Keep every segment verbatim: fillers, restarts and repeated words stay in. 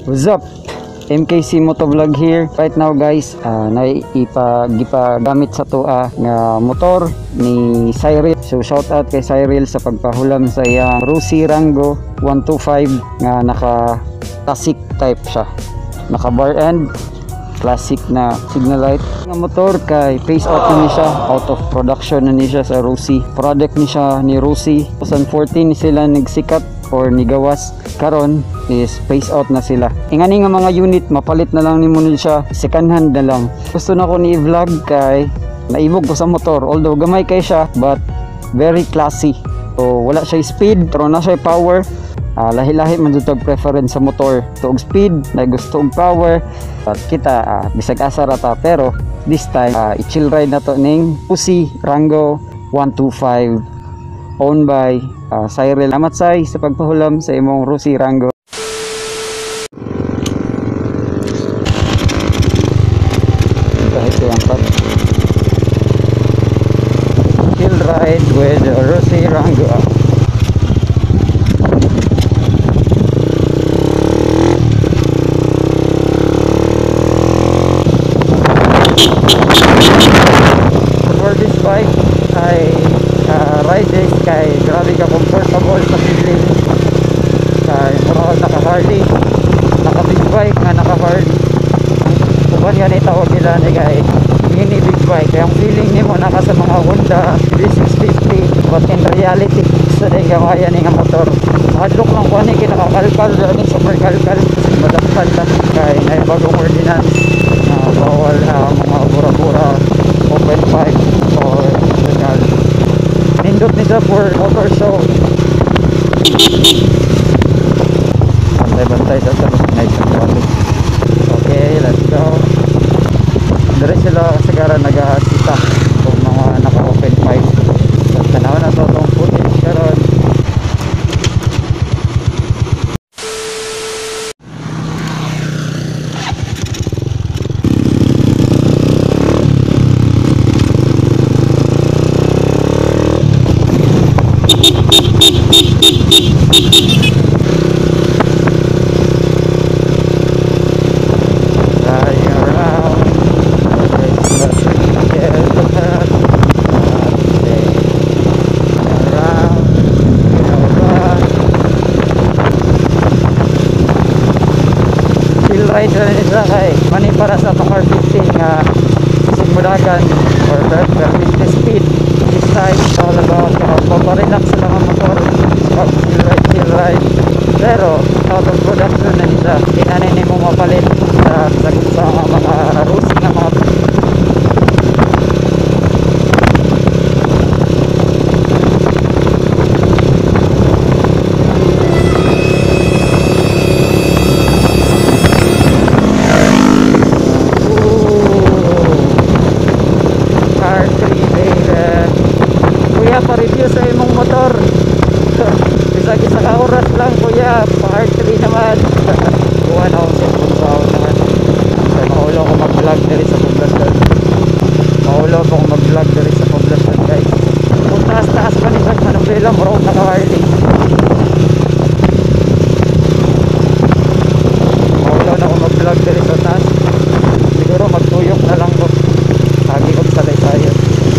What's up? M K C Motovlog here. Right now guys, uh, naipagipagamit sa toa nga motor ni Cyril. So shout out kay Cyril sa pagpahulam sa iyang Rossi Rango one twenty-five nga naka classic type siya. Naka bar end, classic na signal light. Nga motor kay face out na ni siya, out of production na ni siya sa Rossi. Product ni siya ni Rossi. twenty fourteen sila nagsikat or nigawas, karon is phase out na sila. Ingani nga mga unit mapalit na lang nimo siya, second hand na lang. Gusto na ko ni i-vlog kay naibog ko sa motor, although gamay kay siya but very classy. So wala siya speed pero na siya power. Uh, lahi-lahi man jud tag preference sa motor. Tuog speed, na gusto og power. At kita uh, bisag asa ra ta, pero this time uh, i-chill ride na to ning Rossi Rango one twenty-five owned by uh, Cyril. Salamat say sa pagpahulam sa imong Rossi Rango. Kahit yung pat. Chill ride with Rossi Rango. For this bike, I uh, ride this kay grabe ka comfortable sa feeling. Kay mura naka Harley, naka big bike nga naka Harley. Kuban nga ni tawag nila ni kay mini big bike. Kaya ang feeling nimo naka sa mga Honda D six fifty, but in reality sa day ka kaya ni nga motor. Hadlok lang ko ni kinakakalkal ni super kalkal kasi madakpan ta kay nay bagong ordinance na bawal uh, mga bura-bura open pipe or legal. Nindot nito for motor show. Bantay-bantay sa tapos night ng balik. Okay, let's go. Dari sila sigara nag-aasita kung mga naka-open pipe. So, tanaw na to itong footage karon. Ride na nila kay mani para sa mga R fifty nga simulagan or fifty speed. This time it's all about paparelax sa mga motor, chill ride, chill ride. Pero out of production na nila, kinanay ni mo mapalit sa sagot sa mga Rossi nga mga pa-review sa imong motor. Bisag isa ka oras lang kuya, pa-hard three naman. Kuha na ako sa pagbaw naman. Kaya maulo ko mag-vlog dali sa poblasyon. Maulo ko mag-vlog dali sa poblasyon guys. Kung taas-taas pa ni Sag Manubela, marong naka-Harley. Maulo na ako mag-vlog dali sa taas. Siguro magtuyok na lang ko. Lagi ko sa laysayan.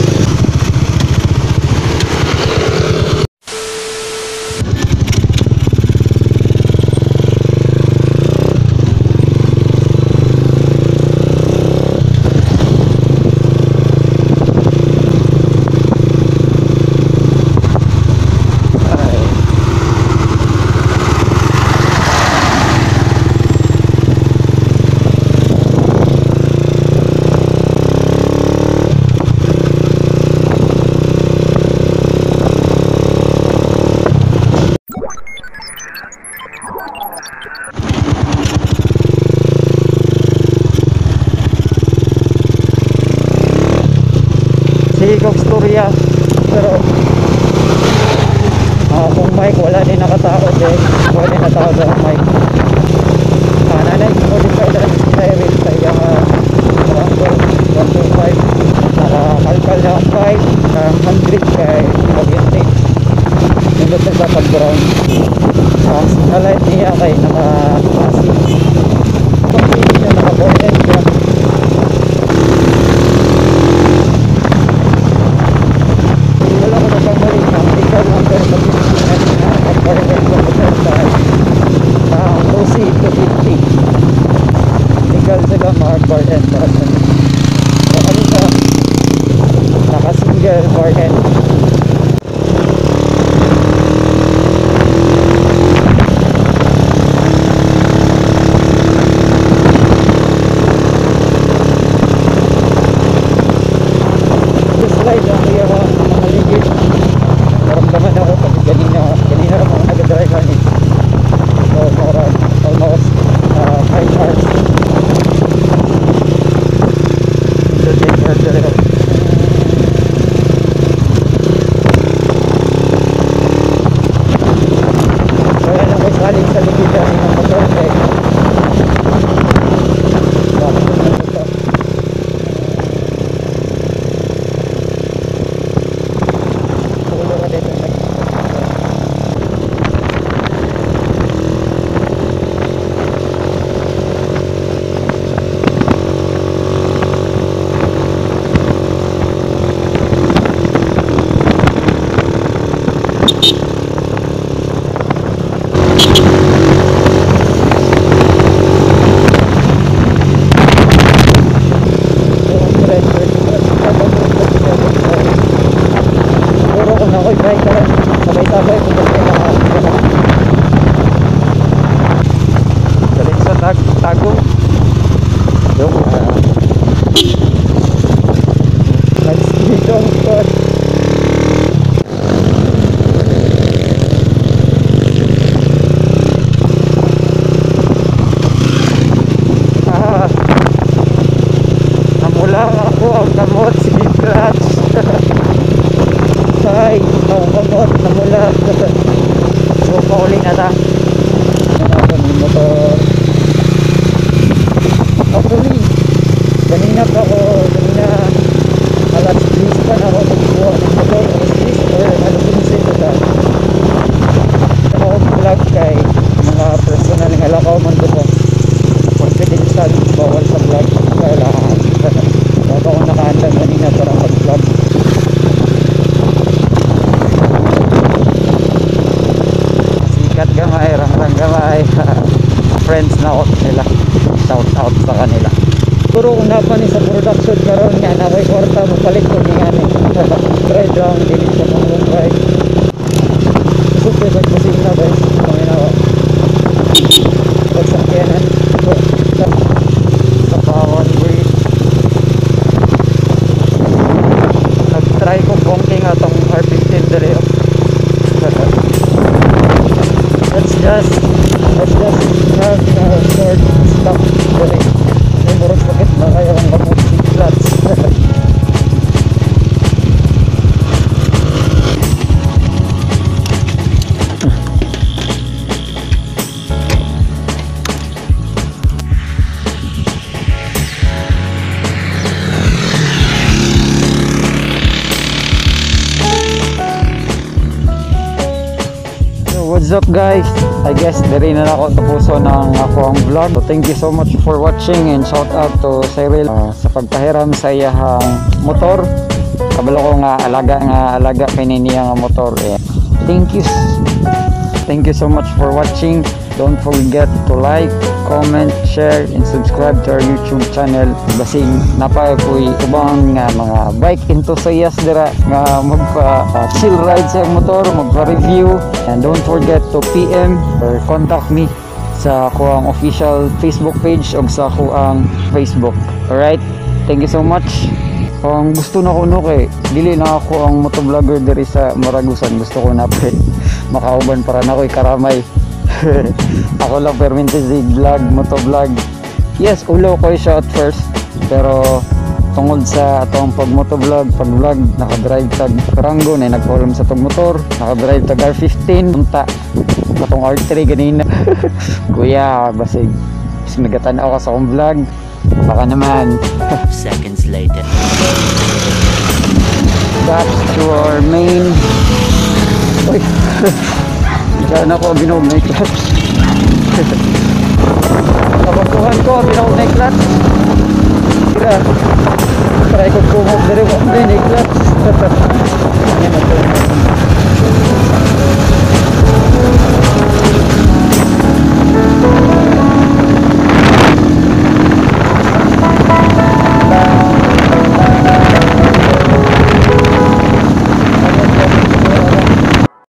Sigog storya, pero uh, kung mic wala din nakatao din, wala din natao sa mic. Uh, nanay ko din kayo dahil si Cyril sa iyang uh, Rango one twenty-five. Nakakalkal na ang pipe, ng one hundred kay mag-intake. Nindot na sa pag-ground. Ang uh, light niya kay naka-classic. sa mga bar end. So kami sa naka-single bar end. Slide lang kaya mga maligid. Naramdaman ako pag kanina kanina lang mga nag-drive kami. So more almost uh, five hours. So take care drive. So yan ang kasaling sa likid namin ng motor eh. Bakit naman ito? Sabay-sabay kung gusto na galing sa tag tagong yung uh, nag-speed on foot. Ah, namula ako ang kamot si clutch. Ay, ang kamot namula. So pauli na ta ano yung motor. Actually kanina pa ako kanina alas diyes pa na ako magbuha ng motor alas diyes or alas quince ko ta ako vlog kay mga personal nga lakaw man ko confidential bawal sa vlog kailangan bago ako nakahandang kanina para mag vlog. Sikat gamay, rangrang gamay. Friends na ako nila, shout out sa kanila. Puro kung napan sa production karon nga na kay kwarta mo palit ko nga ni try down dili sa mga try super sa kusina guys mga nawa pagsakyanan so sa sa Pawan Bridge nag-try ko bongking atong R fifteen dali let's just let's just have a short stop dali may murag bakit na kayo ang gamot si clutch. What's up guys? I guess diri na ako tapuso ng ako ang vlog. So thank you so much for watching and shout out to Cyril uh, sa pagpahiram sa iyang motor. Kabalo ko nga alaga nga alaga kini niya nga motor. Eh. Thank you. Thank you so much for watching. Don't forget to like, comment, share, and subscribe to our YouTube channel. Basing napay ko'y ubang nga mga bike enthusiast dira nga magpa uh, chill ride sa motor, magpa-review. And don't forget to P M or contact me sa ako ang official Facebook page o sa ako ang Facebook. Alright? Thank you so much. Kung gusto na ko no kay dili na ako ang motovlogger diri sa Maragusan. Gusto ko na pre makauban para na ko'y karamay. Ako lang permente si vlog, motovlog. Yes, ulo ko siya at first. Pero tungod sa atong pag motovlog, pag vlog, nakadrive tag Karango na nagpaulam sa tong motor, nakadrive tag R fifteen, punta katong R three ganina. Kuya, basig bis nagatanaw ka sa akong vlog. Baka naman. Seconds later. Back to our main. Uy. Diyan ako binog na clutch. Kabakuhan ko binog na clutch. Kira try ko kumog diri mo.